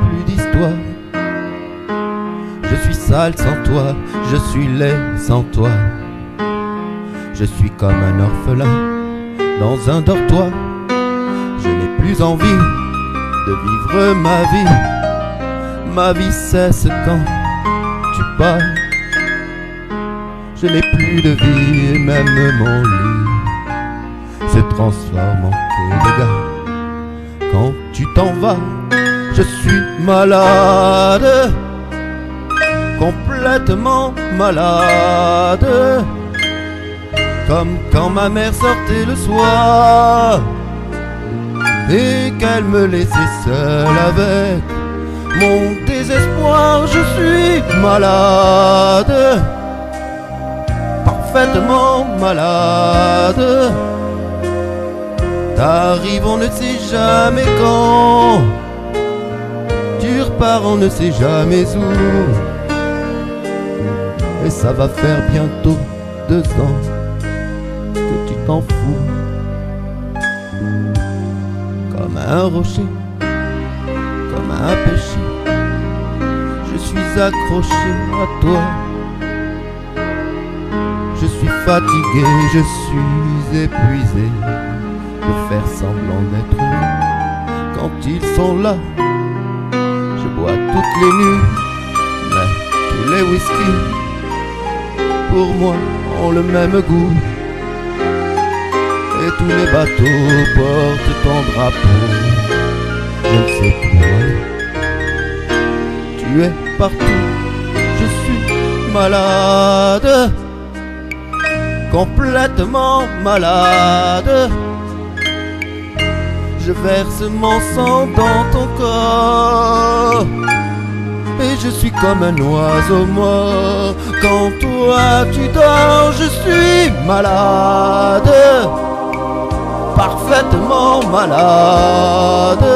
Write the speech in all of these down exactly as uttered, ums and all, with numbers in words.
plus d'histoire. Je suis sale sans toi, je suis laid sans toi. Je suis comme un orphelin dans un dortoir. Je n'ai plus envie de vivre ma vie. Ma vie cesse quand tu pars. Je n'ai plus de vie et même mon lit se transforme en quai de gare. Quand tu t'en vas, je suis malade, complètement malade. Comme quand ma mère sortait le soir et qu'elle me laissait seule avec mon désespoir. Je suis malade, parfaitement malade. T'arrives, on ne sait jamais quand. Tu repars, on ne sait jamais où. Et ça va faire bientôt deux ans que tu t'en fous. Comme un rocher, comme un péché, je suis accroché à toi. Je suis fatigué, je suis épuisé de faire semblant d'être heureux. Quand ils sont là, je bois toutes les nuits, mais tous les whisky pour moi ont le même goût. Et tous les bateaux portent ton drapeau. Je ne sais plus où aller. Tu es partout, je suis malade, complètement malade. Je verse mon sang dans ton corps et je suis comme un oiseau mort. Quand toi tu dors, je suis malade, parfaitement malade.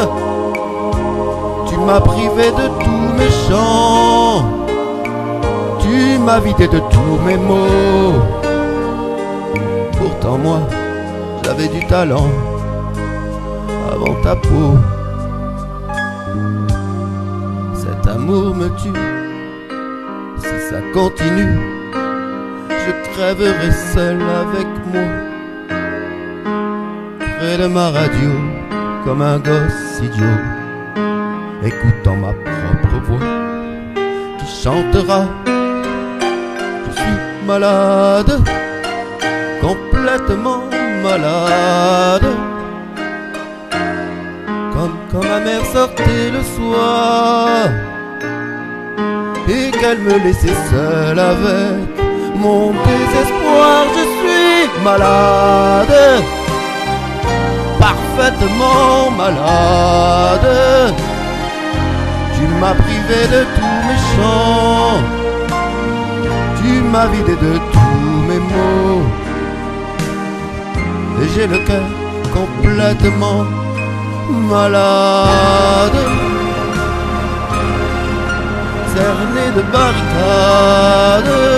Tu m'as privé de tous mes chants, tu m'as vidé de tous mes mots. Pourtant moi, j'avais du talent avant ta peau. Cet amour me tue, si ça continue, je crèverai seul avec moi, près de ma radio, comme un gosse idiot, écoutant ma propre voix qui chantera. Je suis malade, complètement malade. Comme quand ma mère sortait le soir et qu'elle me laissait seule avec mon désespoir. Je suis malade, parfaitement malade. Tu m'as privé de tous mes chants, tu m'as vidé de tous mes mots. Et j'ai le cœur complètement malade, cerné de barricades.